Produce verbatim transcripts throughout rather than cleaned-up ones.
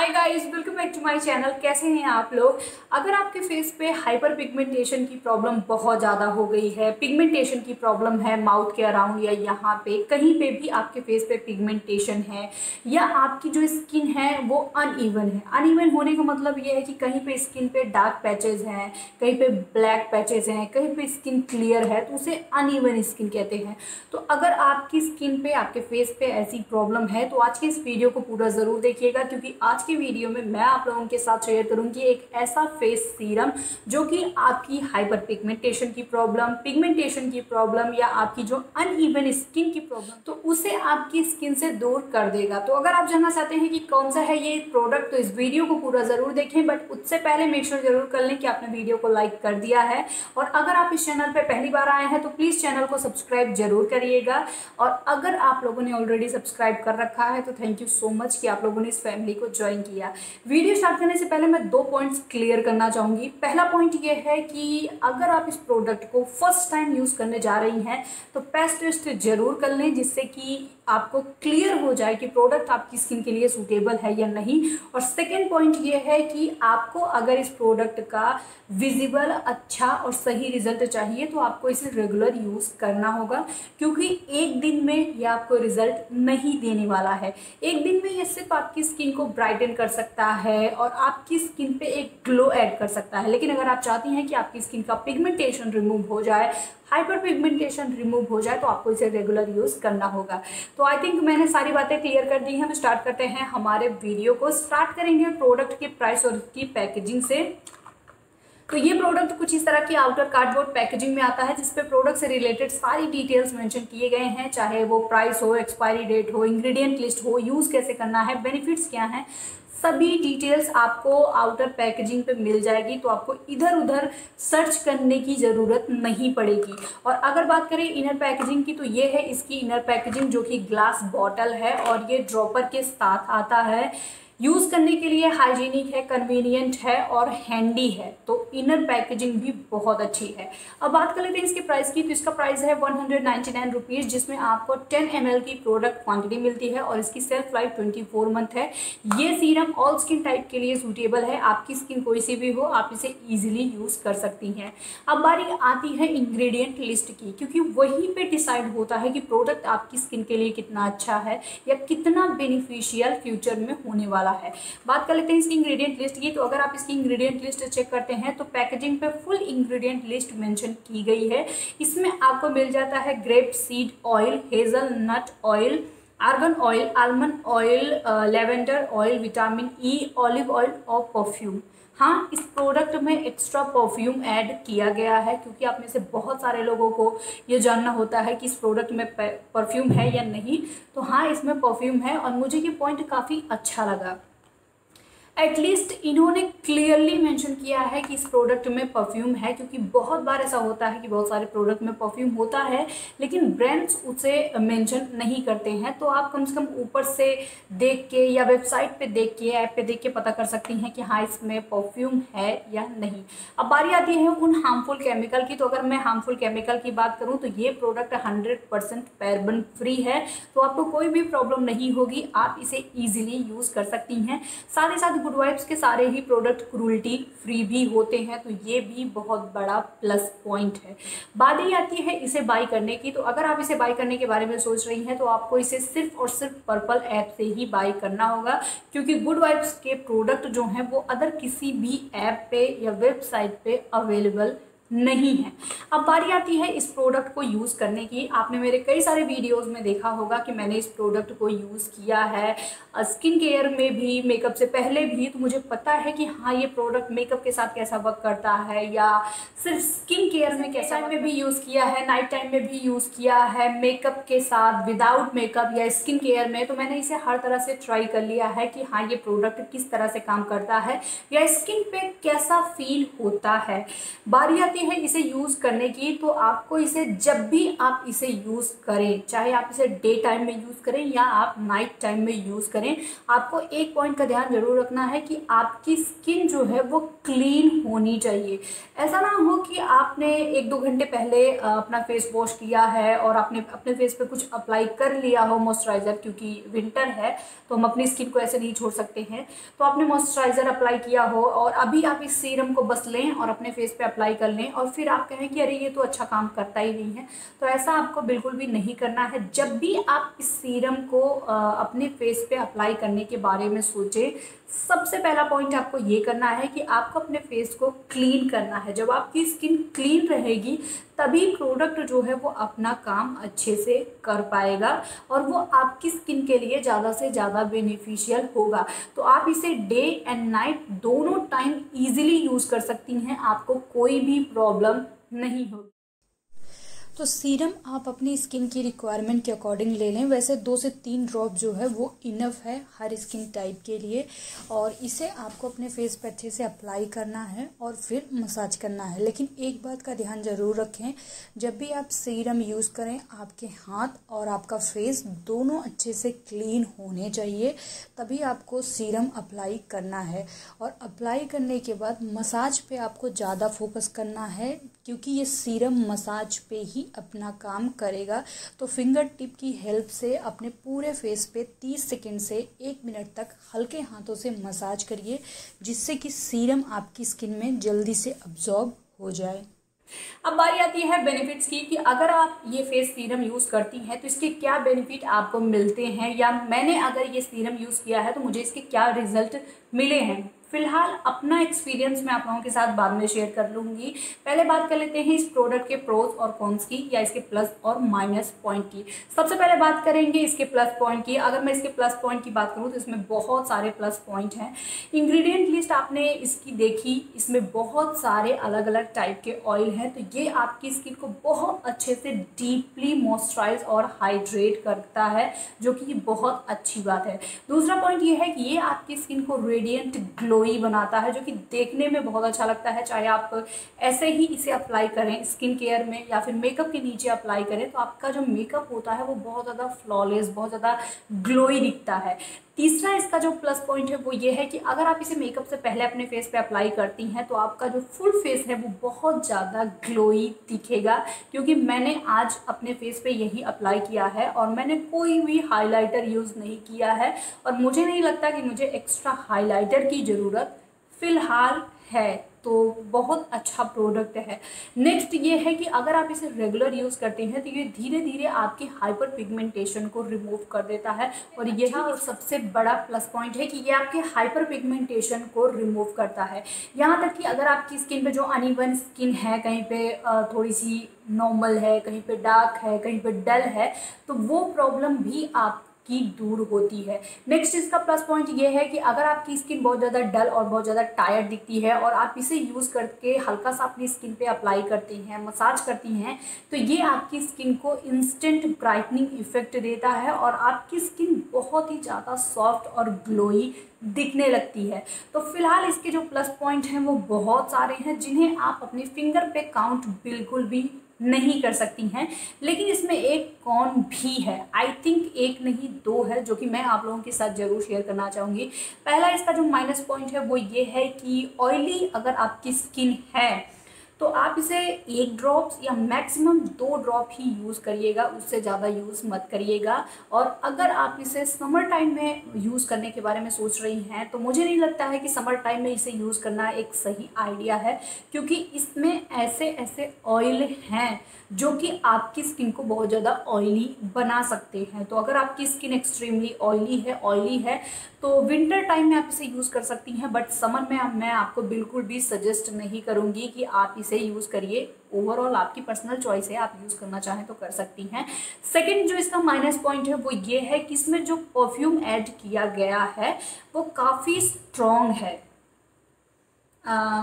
Hi guys, welcome back to my channel. कैसे हैं आप लोग। अगर आपके फेस पे हाइपर पिगमेंटेशन की प्रॉब्लम बहुत ज़्यादा हो गई है, पिगमेंटेशन की प्रॉब्लम है माउथ के अराउंड या यहाँ पे कहीं पे भी आपके फेस पे पिगमेंटेशन है, या आपकी जो स्किन है वो अनइवन है। अनइवन होने का मतलब ये है कि कहीं पे स्किन पे डार्क पैचेस हैं, कहीं पे ब्लैक पैचेस हैं, कहीं पे स्किन क्लियर है, तो उसे अनइवन स्किन कहते हैं। तो अगर आपकी स्किन पे, आपके फेस पे ऐसी प्रॉब्लम है तो आज की इस वीडियो को पूरा ज़रूर देखिएगा, क्योंकि आज की वीडियो में मैं आप लोगों के साथ शेयर करूंगी एक ऐसा फेस सीरम जो कि आपकी हाइपर पिगमेंटेशन की प्रॉब्लम, पिगमेंटेशन की प्रॉब्लम या आपकी जो अनइवन स्किन की प्रॉब्लम, तो उसे आपकी स्किन से दूर कर देगा। तो अगर आप जानना चाहते हैं कि कौन सा है ये प्रोडक्ट, तो इस वीडियो को पूरा ज़रूर देखें। बट उससे पहले मेक श्योर जरूर कर लें कि आपने वीडियो को लाइक कर दिया है, और अगर आप इस चैनल पर पहली बार आए हैं तो प्लीज़ चैनल को सब्सक्राइब जरूर करिएगा। और अगर आप लोगों ने ऑलरेडी सब्सक्राइब कर रखा है तो थैंक यू सो मच कि आप लोगों ने इस फैमिली को ज्वाइन किया। वीडियो स्टार्ट करने से पहले मैं दो पॉइंट्स क्लियर करना चाहूँगी। पहला पॉइंट ये है कि अगर आप इस प्रोडक्ट को फर्स्ट टाइम यूज़ करने जा रही हैं तो पैच टेस्ट जरूर कर लें, जिससे कि आपको क्लियर हो जाए कि प्रोडक्ट आपकी स्किन के लिए सूटेबल है या नहीं। और सेकेंड पॉइंट ये है कि आपको अगर इस प्रोडक्ट का विजिबल, अच्छा और सही रिजल्ट चाहिए तो आपको इसे रेगुलर यूज़ करना होगा, क्योंकि एक दिन में यह आपको रिजल्ट नहीं देने वाला है। एक दिन में यह सिर्फ आपकी स्किन को ब्राइटन कर सकता है और आपकी स्किन पे एक ग्लो ऐड कर सकता है। लेकिन अगर आप चाहती हैं कि आपकी स्किन का पिगमेंटेशन रिमूव हो जाए, हाइपर पिगमेंटेशन रिमूव हो जाए, तो आपको इसे रेगुलर यूज़ करना होगा। तो आई थिंक मैंने सारी बातें क्लियर कर दी हैं। हम स्टार्ट करते हैं हमारे वीडियो को। स्टार्ट करेंगे प्रोडक्ट के प्राइस और उसकी पैकेजिंग से। तो ये प्रोडक्ट कुछ इस तरह की आउटर कार्डबोर्ड पैकेजिंग में आता है, जिसपे प्रोडक्ट से रिलेटेड सारी डिटेल्स मेंशन किए गए हैं, चाहे वो प्राइस हो, एक्सपायरी डेट हो, इंग्रेडिएंट लिस्ट हो, यूज़ कैसे करना है, बेनिफिट्स क्या हैं, सभी डिटेल्स आपको आउटर पैकेजिंग पे मिल जाएगी। तो आपको इधर उधर सर्च करने की ज़रूरत नहीं पड़ेगी। और अगर बात करें इनर पैकेजिंग की, तो ये है इसकी इनर पैकेजिंग, जो कि ग्लास बॉटल है और ये ड्रॉपर के साथ आता है। यूज़ करने के लिए हाइजीनिक है, कन्वीनियंट है और हैंडी है। तो इनर पैकेजिंग भी बहुत अच्छी है। अब बात कर लेते हैं इसके प्राइस की। तो इसका प्राइस है one hundred ninety nine rupees, जिसमें आपको टेन एम एल की प्रोडक्ट क्वांटिटी मिलती है और इसकी shelf life twenty four month है। ये सीरम ऑल स्किन टाइप के लिए सूटेबल है। आपकी स्किन कोई सी भी हो, आप इसे ईजिली यूज़ कर सकती हैं। अब बारी आती है इंग्रेडिएंट लिस्ट की, क्योंकि वहीं पर डिसाइड होता है कि प्रोडक्ट आपकी स्किन के लिए कितना अच्छा है या कितना बेनिफिशियल फ्यूचर में होने वाला है। बात कर लेते हैं इसकी इंग्रेडिएंट लिस्ट की। तो अगर आप इसकी इंग्रेडिएंट लिस्ट चेक करते हैं तो पैकेजिंग पे फुल इंग्रेडिएंट लिस्ट मेंशन की गई है। इसमें आपको मिल जाता है grape seed oil, hazelnut oil, argan oil, almond oil, lavender oil, vitamin E, olive oil और परफ्यूम। हाँ, इस प्रोडक्ट में एक्स्ट्रा परफ्यूम ऐड किया गया है, क्योंकि आप में से बहुत सारे लोगों को ये जानना होता है कि इस प्रोडक्ट में परफ्यूम है या नहीं। तो हाँ, इसमें परफ्यूम है और मुझे ये पॉइंट काफ़ी अच्छा लगा। एटलीस्ट इन्होंने क्लियरली मेंशन किया है कि इस प्रोडक्ट में परफ्यूम है, क्योंकि बहुत बार ऐसा होता है कि बहुत सारे प्रोडक्ट में परफ्यूम होता है लेकिन ब्रांड्स उसे मेंशन नहीं करते हैं। तो आप कम से कम ऊपर से देख के या वेबसाइट पे देख के, ऐप पे देख के पता कर सकती हैं कि हाँ, इसमें परफ्यूम है या नहीं। अब बारी आती है उन हार्मफुल केमिकल की। तो अगर मैं हार्मफुल केमिकल की बात करूँ तो ये product hundred percent paraben free है, तो आपको कोई भी प्रॉब्लम नहीं होगी, आप इसे ईजिली यूज़ कर सकती हैं। साथ ही साथ गुड वाइब्स के सारे ही प्रोडक्ट क्रूल्टी फ्री भी होते हैं, तो ये भी बहुत बड़ा प्लस पॉइंट है। बात ही आती है इसे बाई करने की। तो अगर आप इसे बाई करने के बारे में सोच रही हैं तो आपको इसे सिर्फ और सिर्फ पर्पल ऐप से ही बाई करना होगा, क्योंकि गुड वाइब्स के प्रोडक्ट जो हैं वो अदर किसी भी ऐप पे या वेबसाइट पे अवेलेबल नहीं है। अब बारी आती है इस प्रोडक्ट को यूज़ करने की। आपने मेरे कई सारे वीडियोस में देखा होगा कि मैंने इस प्रोडक्ट को यूज़ किया है स्किन केयर में भी, मेकअप से पहले भी। तो मुझे पता है कि हाँ, ये प्रोडक्ट मेकअप के साथ कैसा वर्क करता है या सिर्फ स्किन केयर में कैसा में भी यूज़ किया है, नाइट टाइम में भी यूज़ किया है, मेकअप के साथ, विदाउट मेकअप या स्किन केयर में। तो मैंने इसे हर तरह से ट्राई कर लिया है कि हाँ, ये प्रोडक्ट किस तरह से काम करता है या स्किन पे कैसा फील होता है। बारी आती है इसे यूज़ करने की, तो आपको इसे जब भी आप इसे यूज़ करें, चाहे आप इसे डे टाइम में यूज़ करें या आप नाइट टाइम में यूज़ करें, आपको एक पॉइंट का ध्यान जरूर रखना है कि आपकी स्किन जो है वो क्लीन होनी चाहिए। ऐसा ना हो कि आपने एक दो घंटे पहले अपना फेस वॉश किया है और आपने अपने फेस पे कुछ अप्लाई कर लिया हो मॉइस्चराइज़र, क्योंकि विंटर है तो हम अपनी स्किन को ऐसे नहीं छोड़ सकते हैं। तो आपने मॉइस्चराइज़र अप्लाई किया हो और अभी आप इस सीरम को बस लें और अपने फेस पे अप्लाई कर लें और फिर आप कहें कि अरे ये तो अच्छा काम करता ही नहीं है, तो ऐसा आपको बिल्कुल भी नहीं करना है। जब भी आप इस सीरम को अपने फेस पे अप्लाई करने के बारे में सोचें, सबसे पहला पॉइंट आपको ये करना है कि आपको अपने फेस को क्लीन करना है। जब आपकी स्किन क्लीन रहेगी तभी प्रोडक्ट जो है वो अपना काम अच्छे से कर पाएगा और वो आपकी स्किन के लिए ज़्यादा से ज़्यादा बेनिफिशियल होगा। तो आप इसे डे एंड नाइट दोनों टाइम इजीली यूज़ कर सकती हैं, आपको कोई भी प्रॉब्लम नहीं होगी। तो सीरम आप अपनी स्किन की रिक्वायरमेंट के अकॉर्डिंग ले लें। वैसे दो से तीन ड्रॉप जो है वो इनफ है हर स्किन टाइप के लिए, और इसे आपको अपने फेस पे अच्छे से अप्लाई करना है और फिर मसाज करना है। लेकिन एक बात का ध्यान ज़रूर रखें, जब भी आप सीरम यूज़ करें आपके हाथ और आपका फेस दोनों अच्छे से क्लीन होने चाहिए, तभी आपको सीरम अप्लाई करना है। और अप्लाई करने के बाद मसाज पे आपको ज़्यादा फोकस करना है, क्योंकि ये सीरम मसाज पे ही अपना काम करेगा। तो फिंगर टिप की हेल्प से अपने पूरे फेस पे तीस सेकंड से एक मिनट तक हल्के हाथों से मसाज करिए, जिससे कि सीरम आपकी स्किन में जल्दी से अब्जॉर्ब हो जाए। अब बारी आती है बेनिफिट्स की, कि अगर आप ये फेस सीरम यूज़ करती हैं तो इसके क्या बेनिफिट आपको मिलते हैं, या मैंने अगर ये सीरम यूज़ किया है तो मुझे इसके क्या रिजल्ट मिले हैं। फिलहाल अपना एक्सपीरियंस मैं आप लोगों के साथ बाद में शेयर कर लूँगी। पहले बात कर लेते हैं इस प्रोडक्ट के प्रोज और कॉन्स की, या इसके प्लस और माइनस पॉइंट की। सबसे पहले बात करेंगे इसके प्लस पॉइंट की। अगर मैं इसके प्लस पॉइंट की बात करूँ तो इसमें बहुत सारे प्लस पॉइंट हैं। इंग्रेडिएंट लिस्ट आपने इसकी देखी, इसमें बहुत सारे अलग अलग टाइप के ऑयल हैं, तो ये आपकी स्किन को बहुत अच्छे से डीपली मॉइस्चराइज और हाइड्रेट करता है, जो कि बहुत अच्छी बात है। दूसरा पॉइंट ये है कि ये आपकी स्किन को रेडिएंट ग्लोई बनाता है, जो कि देखने में बहुत अच्छा लगता है। चाहे आप ऐसे ही इसे अप्लाई करें स्किन केयर में या फिर मेकअप के नीचे अप्लाई करें, तो आपका जो मेकअप होता है वो बहुत ज़्यादा फ्लॉलेस, बहुत ज़्यादा ग्लोई दिखता है। तीसरा इसका जो प्लस पॉइंट है वो ये है कि अगर आप इसे मेकअप से पहले अपने फेस पे अप्लाई करती हैं तो आपका जो फुल फेस है वो बहुत ज़्यादा ग्लोई दिखेगा, क्योंकि मैंने आज अपने फेस पे यही अप्लाई किया है और मैंने कोई भी हाइलाइटर यूज़ नहीं किया है, और मुझे नहीं लगता कि मुझे एक्स्ट्रा हाइलाइटर की ज़रूरत फ़िलहाल है। तो बहुत अच्छा प्रोडक्ट है। नेक्स्ट ये है कि अगर आप इसे रेगुलर यूज़ करते हैं तो ये धीरे धीरे आपकी हाइपर पिगमेंटेशन को रिमूव कर देता है, और यही और सबसे बड़ा प्लस पॉइंट है कि ये आपके हाइपर पिगमेंटेशन को रिमूव करता है। यहाँ तक कि अगर आपकी स्किन पे जो अनइवन स्किन है, कहीं पे थोड़ी सी नॉर्मल है, कहीं पे डार्क है, कहीं पे डल है, तो वो प्रॉब्लम भी आप की दूर होती है। नेक्स्ट इसका प्लस पॉइंट ये है कि अगर आपकी स्किन बहुत ज़्यादा डल और बहुत ज़्यादा टायर्ड दिखती है और आप इसे यूज़ करके हल्का सा अपनी स्किन पे अप्लाई करती हैं, मसाज करती हैं, तो ये आपकी स्किन को इंस्टेंट ब्राइटनिंग इफेक्ट देता है और आपकी स्किन बहुत ही ज़्यादा सॉफ्ट और ग्लोई दिखने लगती है। तो फिलहाल इसके जो प्लस पॉइंट हैं वो बहुत सारे हैं, जिन्हें आप अपने फिंगर पे काउंट बिल्कुल भी नहीं कर सकती हैं। लेकिन इसमें एक कॉन भी है, आई थिंक एक नहीं दो है, जो कि मैं आप लोगों के साथ ज़रूर शेयर करना चाहूँगी। पहला इसका जो माइनस पॉइंट है वो ये है कि ऑयली अगर आपकी स्किन है तो आप इसे एक ड्रॉप्स या मैक्सिमम दो ड्रॉप ही यूज़ करिएगा, उससे ज़्यादा यूज़ मत करिएगा। और अगर आप इसे समर टाइम में यूज़ करने के बारे में सोच रही हैं तो मुझे नहीं लगता है कि समर टाइम में इसे यूज़ करना एक सही आइडिया है, क्योंकि इसमें ऐसे ऐसे ऑयल हैं जो कि आपकी स्किन को बहुत ज़्यादा ऑयली बना सकते हैं। तो अगर आपकी स्किन एक्सट्रीमली ऑयली है ऑयली है तो विंटर टाइम में आप इसे यूज़ कर सकती हैं, बट समर में मैं आपको बिल्कुल भी सजेस्ट नहीं करूँगी कि आप इसे यूज़ करिए। ओवरऑल आपकी पर्सनल चॉइस है, आप यूज़ करना चाहें तो कर सकती हैं। सेकंड जो इसका माइनस पॉइंट है वो ये है कि इसमें जो परफ्यूम ऐड किया गया है वो काफ़ी स्ट्रॉन्ग है। आ,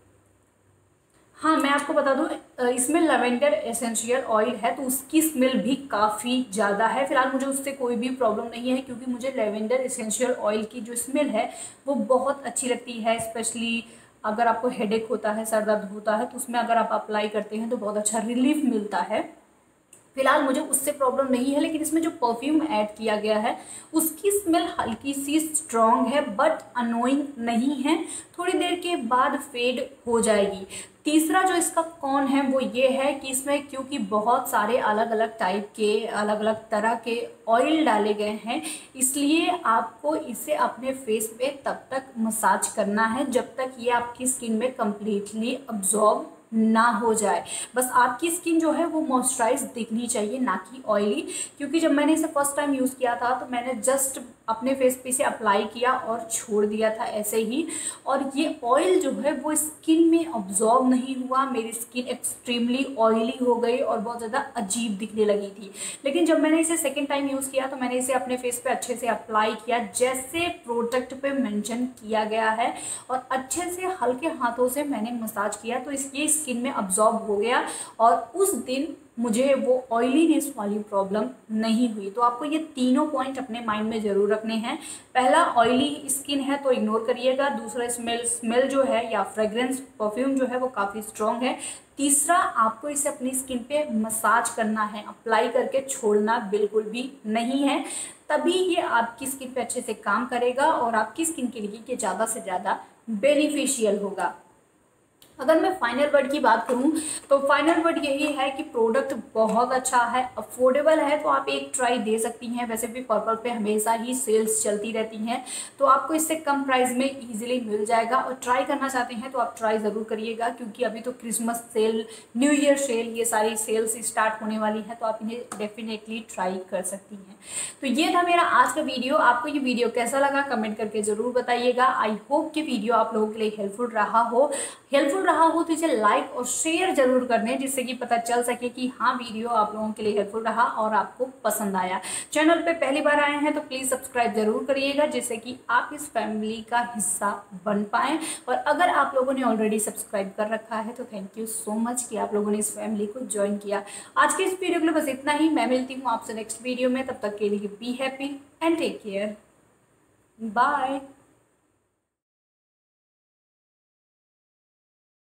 हाँ, मैं आपको बता दूँ इसमें लेवेंडर एसेंशियल ऑयल है, तो उसकी स्मेल भी काफ़ी ज़्यादा है। फिलहाल मुझे उससे कोई भी प्रॉब्लम नहीं है, क्योंकि मुझे लेवेंडर एसेंशियल ऑयल की जो स्मेल है वो बहुत अच्छी लगती है। स्पेशली अगर आपको हेडेक होता है, सर दर्द होता है, तो उसमें अगर आप अप्लाई करते हैं तो बहुत अच्छा रिलीफ मिलता है। फिलहाल मुझे उससे प्रॉब्लम नहीं है, लेकिन इसमें जो परफ्यूम ऐड किया गया है उसकी स्मेल हल्की सी स्ट्रॉन्ग है बट अनोइंग नहीं है, थोड़ी देर के बाद फेड हो जाएगी। तीसरा जो इसका कॉन है वो ये है कि इसमें क्योंकि बहुत सारे अलग अलग टाइप के, अलग अलग तरह के ऑयल डाले गए हैं, इसलिए आपको इसे अपने फेस पे तब तक मसाज करना है जब तक ये आपकी स्किन में कम्प्लीटली अब्जॉर्ब ना हो जाए। बस आपकी स्किन जो है वो मॉइस्चराइज दिखनी चाहिए, ना कि ऑयली। क्योंकि जब मैंने इसे फर्स्ट टाइम यूज़ किया था तो मैंने जस्ट अपने फेस पे इसे अप्लाई किया और छोड़ दिया था ऐसे ही, और ये ऑयल जो है वो स्किन में अब्जॉर्ब नहीं हुआ, मेरी स्किन एक्सट्रीमली ऑयली हो गई और बहुत ज़्यादा अजीब दिखने लगी थी। लेकिन जब मैंने इसे सेकेंड टाइम यूज़ किया तो मैंने इसे अपने फेस पे अच्छे से अप्लाई किया जैसे प्रोडक्ट पे मेंशन किया गया है, और अच्छे से हल्के हाथों से मैंने मसाज किया तो इस ये स्किन में अब्जॉर्ब हो गया, और उस दिन मुझे वो ऑयलीनेस वाली प्रॉब्लम नहीं हुई। तो आपको ये तीनों पॉइंट अपने माइंड में ज़रूर रखने हैं। पहला, ऑयली स्किन है तो इग्नोर करिएगा। दूसरा, स्मेल स्मेल जो है या फ्रेग्रेंस परफ्यूम जो है वो काफ़ी स्ट्रॉन्ग है। तीसरा, आपको इसे अपनी स्किन पे मसाज करना है, अप्लाई करके छोड़ना बिल्कुल भी नहीं है, तभी ये आपकी स्किन पे अच्छे से काम करेगा और आपकी स्किन के लिए ये ज़्यादा से ज़्यादा बेनिफिशियल होगा। अगर मैं फाइनल वर्ड की बात करूं तो फाइनल वर्ड यही है कि प्रोडक्ट बहुत अच्छा है, अफोर्डेबल है, तो आप एक ट्राई दे सकती हैं। वैसे भी पर्पल पे हमेशा ही सेल्स चलती रहती हैं, तो आपको इससे कम प्राइस में इजीली मिल जाएगा। और ट्राई करना चाहते हैं तो आप ट्राई ज़रूर करिएगा, क्योंकि अभी तो Christmas sale, New Year sale, ये सारी सेल्स स्टार्ट होने वाली है, तो आप इन्हें डेफिनेटली ट्राई कर सकती हैं। तो ये था मेरा आज का वीडियो। आपको ये वीडियो कैसा लगा कमेंट करके ज़रूर बताइएगा। आई होप कि वीडियो आप लोगों के लिए हेल्पफुल रहा हो हेल्पफुल रहा हो तो इसे लाइक और शेयर जरूर कर दें, जिससे कि पता चल सके कि हाँ, वीडियो आप लोगों के लिए हेल्पफुल रहा और आपको पसंद आया। चैनल पे पहली बार आए हैं तो प्लीज़ सब्सक्राइब जरूर करिएगा, जिससे कि आप इस फैमिली का हिस्सा बन पाएँ। और अगर आप लोगों ने ऑलरेडी सब्सक्राइब कर रखा है तो थैंक यू सो मच कि आप लोगों ने इस फैमिली को ज्वाइन किया। आज के इस वीडियो के लिए बस इतना ही। मैं मिलती हूँ आपसे नेक्स्ट वीडियो में, तब तक के लिए be happy and take care, bye.